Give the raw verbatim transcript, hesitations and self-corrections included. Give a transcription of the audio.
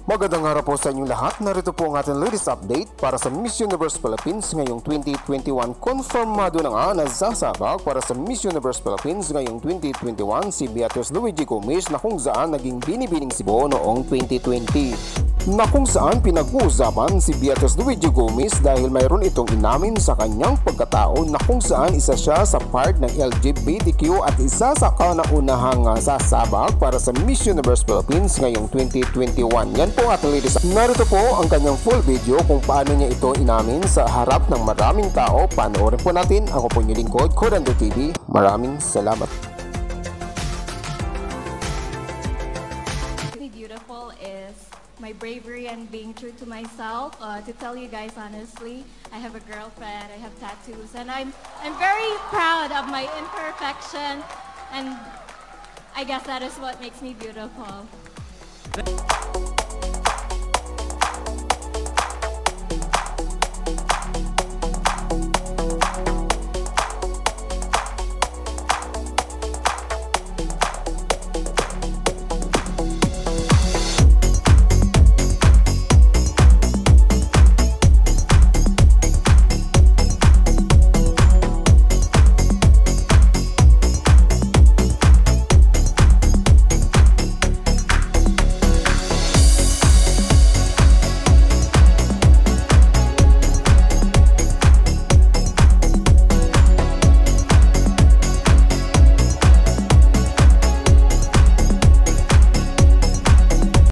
Magandang araw po sa inyong lahat. Narito po ang ating latest update para sa Miss Universe Philippines ngayong twenty twenty-one. Konfirmado na nga na sasabak para sa Miss Universe Philippines ngayong twenty twenty-one si Beatrice Luigi na kung saan naging binibining Cebu noong twenty twenty. Na kung saan pinag-uusapan si Beatrice Luigi dahil mayroon itong inamin sa kanyang pagkatao na kung saan isa siya sa part ng L G B T Q at isa sa kauna-unahang sasabak para sa Miss Universe Philippines ngayong twenty twenty-one. Yan po ating latest. Narito po ang kanyang full video kung paano niya ito inamin sa harap ng maraming tao. Panoorin po natin. Ako po yung lingkod, Corando T V. Maraming salamat. Beautiful is my bravery and being true to myself. Uh, to tell you guys honestly, I have a girlfriend, I have tattoos, and I'm I'm very proud of my imperfection, and I guess that is what makes me beautiful.